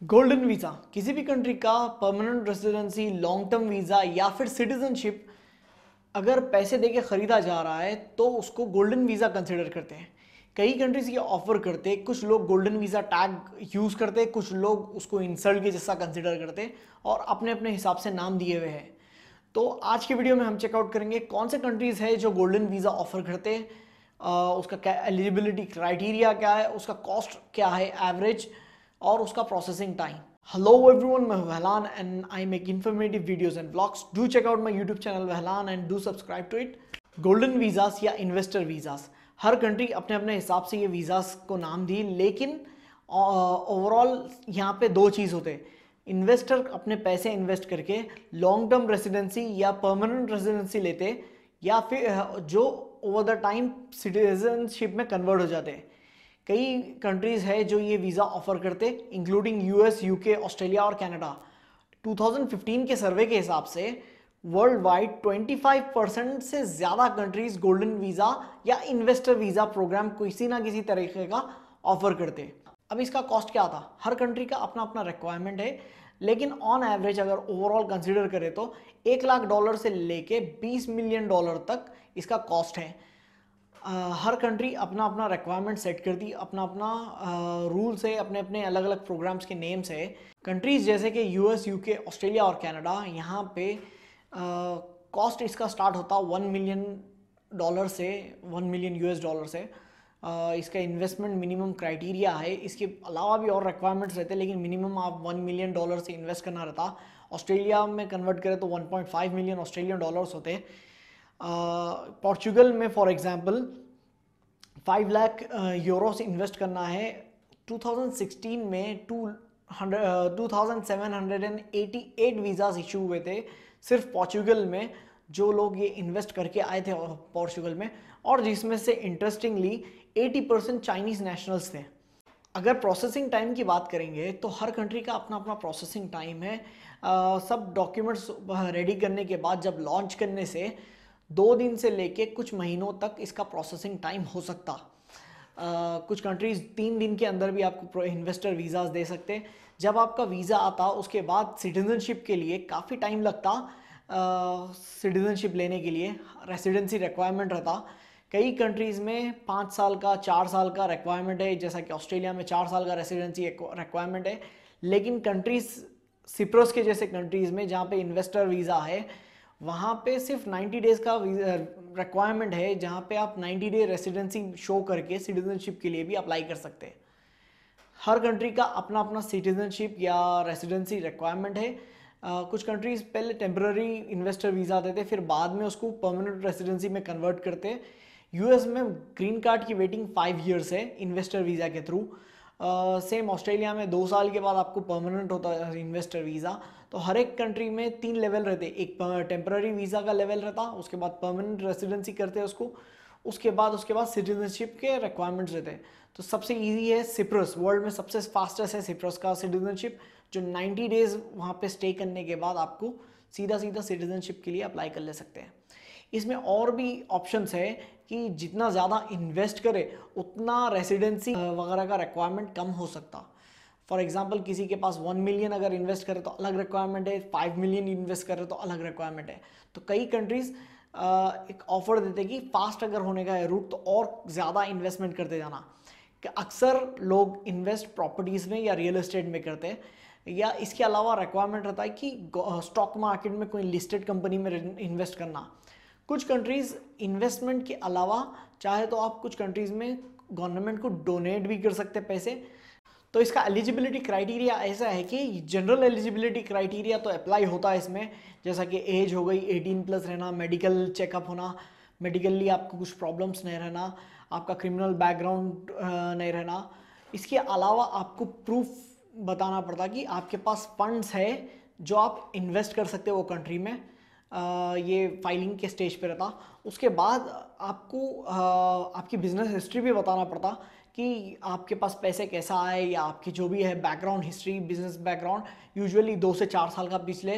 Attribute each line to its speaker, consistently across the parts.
Speaker 1: Golden visa किसी भी country का permanent residency, long term visa या फिर सिटीजनशिप अगर पैसे देके ख़रीदा जा रहा है तो उसको गोल्डन वीज़ा कंसिडर करते हैं। कई कंट्रीज़ ये ऑफ़र करते हैं, कुछ लोग गोल्डन वीज़ा टैग यूज़ करते हैं, कुछ लोग उसको इंसल्ट के जैसा कंसिडर करते हैं और अपने अपने हिसाब से नाम दिए हुए हैं। तो आज की वीडियो में हम चेकआउट करेंगे कौन से कंट्रीज़ है जो गोल्डन वीज़ा ऑफ़र करते हैं, उसका क्या एलिजिबिलिटी क्राइटेरिया क्या है, उसका कॉस्ट क्या है एवरेज और उसका प्रोसेसिंग टाइम। हेलो एवरीवन, मैं हूं Wahlan and I make informative videos and vlogs. Do check out my YouTube channel Wahlan and do subscribe to it. Golden visas या इन्वेस्टर वीज़ास, हर कंट्री अपने अपने हिसाब से ये वीज़ास को नाम दी, लेकिन ओवरऑल यहाँ पे दो चीज़ होते हैं। इन्वेस्टर अपने पैसे इन्वेस्ट करके लॉन्ग टर्म रेसिडेंसी या परमानेंट रेसिडेंसी लेते, या फिर जो ओवर द टाइम सिटीजनशिप में कन्वर्ट हो जाते हैं। कई कंट्रीज़ है जो ये वीज़ा ऑफर करते, इंक्लूडिंग यूएस, यूके, ऑस्ट्रेलिया और कनाडा। 2015 के सर्वे के हिसाब से वर्ल्ड वाइड 25% से ज़्यादा कंट्रीज गोल्डन वीज़ा या इन्वेस्टर वीज़ा प्रोग्राम किसी ना किसी तरीके का ऑफर करते। अब इसका कॉस्ट क्या था? हर कंट्री का अपना अपना रिक्वायरमेंट है, लेकिन ऑन एवरेज अगर ओवरऑल कंसिडर करें तो $1 लाख से लेके $20 मिलियन तक इसका कॉस्ट है। हर कंट्री अपना अपना रिक्वायरमेंट सेट कर दी, अपना अपना रूल्स है, अपने अपने अलग अलग प्रोग्राम्स के नेम्स है। कंट्रीज़ जैसे कि यूएस, यूके, ऑस्ट्रेलिया और कनाडा, यहाँ पे कॉस्ट इसका स्टार्ट होता $1 मिलियन से, $1 मिलियन से। इसका इन्वेस्टमेंट मिनिमम क्राइटेरिया है, इसके अलावा भी और रिक्वायरमेंट्स रहते हैं, लेकिन मिनिमम आप $1 मिलियन से इन्वेस्ट करना रहता। ऑस्ट्रेलिया में कन्वर्ट करें तो 1.5 मिलियन ऑस्ट्रेलियन डॉलर्स होते हैं। पोर्चुगल में for example 5 lakh euros invest करना है। 2016 में 2788 वीज़ाज इशू हुए थे सिर्फ पोर्चुगल में, जो लोग ये इन्वेस्ट करके आए थे पोर्चुगल में, और जिसमें से इंटरेस्टिंगली 80% चाइनीज़ नेशनल्स थे। अगर प्रोसेसिंग टाइम की बात करेंगे तो हर कंट्री का अपना अपना प्रोसेसिंग टाइम है। सब डॉक्यूमेंट्स रेडी करने के बाद जब लॉन्च करने से 2 दिन से लेके कुछ महीनों तक इसका प्रोसेसिंग टाइम हो सकता। कुछ कंट्रीज़ 3 दिन के अंदर भी आपको इन्वेस्टर वीज़ाज दे सकते। जब आपका वीज़ा आता उसके बाद सिटीजनशिप के लिए काफ़ी टाइम लगता। सिटीजनशिप लेने के लिए रेसिडेंसी रिक्वायरमेंट रहता। कई कंट्रीज़ में 5 साल का, 4 साल का रिक्वायरमेंट है, जैसा कि ऑस्ट्रेलिया में 4 साल का रेसिडेंसी रिक्वायरमेंट है। लेकिन कंट्रीज़ सिप्रस के जैसे कंट्रीज़ में जहाँ पे इन्वेस्टर वीज़ा है, वहाँ पे सिर्फ 90 डेज़ का रिक्वायरमेंट है, जहाँ पे आप 90 डे रेसिडेंसी शो करके सिटीजनशिप के लिए भी अप्लाई कर सकते हैं। हर कंट्री का अपना अपना सिटीजनशिप या रेसिडेंसी रिक्वायरमेंट है। कुछ कंट्रीज़ पहले टेम्पररी इन्वेस्टर वीज़ा देते, फिर बाद में उसको परमानेंट रेसिडेंसी में कन्वर्ट करते। यूएस में ग्रीन कार्ड की वेटिंग 5 ईयर्स है इन्वेस्टर वीज़ा के थ्रू। सेम ऑस्ट्रेलिया में 2 साल के बाद आपको परमानेंट होता है इन्वेस्टर वीज़ा। तो हर एक कंट्री में 3 लेवल रहते, एक टेम्पररी वीज़ा का लेवल रहता, उसके बाद परमानेंट रेसिडेंसी करते हैं उसको, उसके बाद सिटीजनशिप के रिक्वायरमेंट्स रहते हैं। तो सबसे इजी है सिप्रस, वर्ल्ड में सबसे फास्टेस्ट है सिप्रस का सिटीजनशिप, जो 90 डेज़ वहाँ पे स्टे करने के बाद आपको सीधा सीधा सिटीजनशिप के लिए अप्लाई कर ले सकते हैं। इसमें और भी ऑप्शंस है कि जितना ज़्यादा इन्वेस्ट करे उतना रेसिडेंसी वगैरह का रिक्वायरमेंट कम हो सकता। फॉर एग्जांपल किसी के पास 1 मिलियन अगर इन्वेस्ट करे तो अलग रिक्वायरमेंट है, 5 मिलियन इन्वेस्ट करे तो अलग रिक्वायरमेंट है। तो कई कंट्रीज़ एक ऑफर देते कि फास्ट अगर होने का है रूट तो और ज़्यादा इन्वेस्टमेंट करते जाना। कि अक्सर लोग इन्वेस्ट प्रॉपर्टीज़ में या रियल एस्टेट में करते हैं, या इसके अलावा रिक्वायरमेंट रहता है कि स्टॉक मार्केट में कोई लिस्टेड कंपनी में इन्वेस्ट करना। कुछ कंट्रीज़ इन्वेस्टमेंट के अलावा चाहे तो आप कुछ कंट्रीज़ में गवर्नमेंट को डोनेट भी कर सकते हैं पैसे। तो इसका एलिजिबिलिटी क्राइटेरिया ऐसा है कि जनरल एलिजिबिलिटी क्राइटेरिया तो अप्लाई होता है इसमें, जैसा कि एज हो गई, 18+ रहना, मेडिकल चेकअप होना, मेडिकली आपको कुछ प्रॉब्लम्स नहीं रहना, आपका क्रिमिनल बैकग्राउंड नहीं रहना। इसके अलावा आपको प्रूफ बताना पड़ता कि आपके पास फंड्स है जो आप इन्वेस्ट कर सकते हो वो कंट्री में। ये फाइलिंग के स्टेज पे रहता। उसके बाद आपको आपकी बिजनेस हिस्ट्री भी बताना पड़ता कि आपके पास पैसे कैसा आए, या आपकी जो भी है background history, business background, usually 2 से 4 साल का पिछले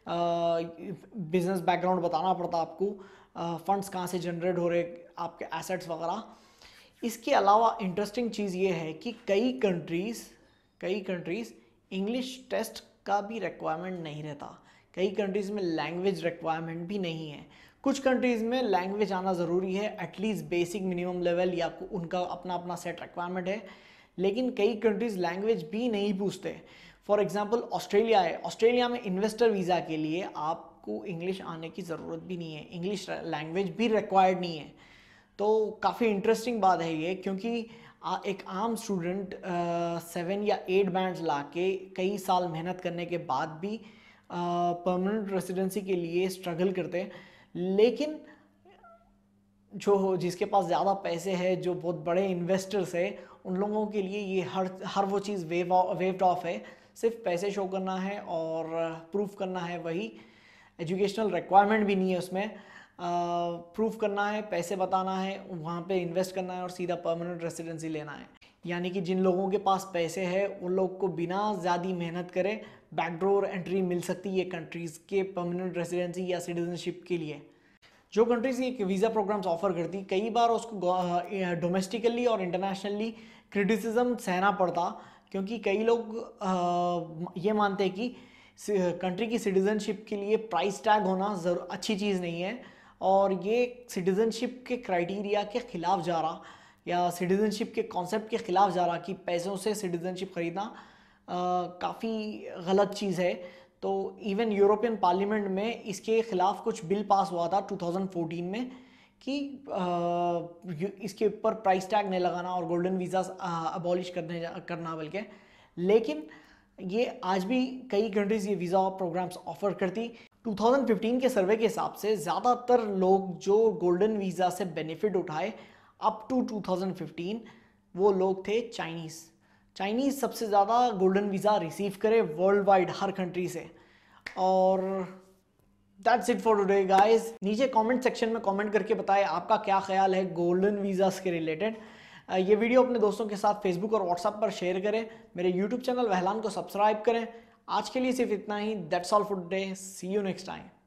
Speaker 1: बिजनेस बैकग्राउंड बताना पड़ता आपको। फंड्स कहाँ से जनरेट हो रहे, आपके एसेट्स वगैरह। इसके अलावा इंटरेस्टिंग चीज़ ये है कि कई कंट्रीज़ इंग्लिश टेस्ट का भी रिक्वायरमेंट नहीं रहता। कई कंट्रीज़ में लैंग्वेज रिक्वायरमेंट भी नहीं है। कुछ कंट्रीज़ में लैंग्वेज आना ज़रूरी है, एटलीस्ट बेसिक मिनिमम लेवल, या उनका अपना अपना सेट रिक्वायरमेंट है। लेकिन कई कंट्रीज़ लैंग्वेज भी नहीं पूछते। फॉर एग्जांपल ऑस्ट्रेलिया है। ऑस्ट्रेलिया में इन्वेस्टर वीज़ा के लिए आपको इंग्लिश आने की ज़रूरत भी नहीं है, इंग्लिश लैंग्वेज भी रिक्वायर्ड नहीं है। तो काफ़ी इंटरेस्टिंग बात है ये, क्योंकि एक आम स्टूडेंट 7 या 8 बैंड्स ला के कई साल मेहनत करने के बाद भी परमानेंट रेसिडेंसी के लिए स्ट्रगल करते हैं। लेकिन जो जिसके पास ज़्यादा पैसे है, जो बहुत बड़े इन्वेस्टर्स है, उन लोगों के लिए ये हर वो चीज़ वेव्ड ऑफ है। सिर्फ पैसे शो करना है और प्रूफ करना है, वही एजुकेशनल रिक्वायरमेंट भी नहीं है उसमें। प्रूफ करना है, पैसे बताना है, वहाँ पे इन्वेस्ट करना है और सीधा परमानेंट रेसिडेंसी लेना है। यानी कि जिन लोगों के पास पैसे है उन लोग को बिना ज़्यादा मेहनत करे बैकडोर एंट्री मिल सकती है कंट्रीज़ के परमानेंट रेसिडेंसी या सिटीजनशिप के लिए। जो कंट्रीज़ ये वीज़ा प्रोग्राम्स ऑफर करती, कई बार उसको डोमेस्टिकली और इंटरनेशनली क्रिटिसिज्म सहना पड़ता, क्योंकि कई लोग ये मानते हैं कि कंट्री की सिटीजनशिप के लिए प्राइस टैग होना अच्छी चीज़ नहीं है, और ये सिटीजनशिप के क्राइटेरिया के ख़िलाफ़ जा रहा, या सिटीजनशिप के कॉन्सेप्ट के ख़िलाफ़ जा रहा कि पैसों से सिटीजनशिप ख़रीदना काफ़ी गलत चीज़ है। तो इवन यूरोपियन पार्लियामेंट में इसके ख़िलाफ़ कुछ बिल पास हुआ था 2014 में कि इसके ऊपर प्राइस टैग नहीं लगाना और गोल्डन वीज़ा अबॉलिश करना बल्कि। लेकिन ये आज भी कई कंट्रीज़ ये वीज़ा प्रोग्राम्स ऑफ़र करती। 2015 के सर्वे के हिसाब से ज़्यादातर लोग जो गोल्डन वीज़ा से बेनिफिट उठाए अप टू 2015, वो लोग थे चाइनीज़ सबसे ज़्यादा गोल्डन वीज़ा रिसीव करे वर्ल्ड वाइड, हर कंट्री से। और that's it for today guys. नीचे कमेंट सेक्शन में कमेंट करके बताएं आपका क्या ख्याल है गोल्डन वीज़ास के रिलेटेड। ये वीडियो अपने दोस्तों के साथ फेसबुक और व्हाट्सएप पर शेयर करें। मेरे यूट्यूब चैनल वहलान को सब्सक्राइब करें। आज के लिए सिर्फ इतना ही। That's all for today. See you next time.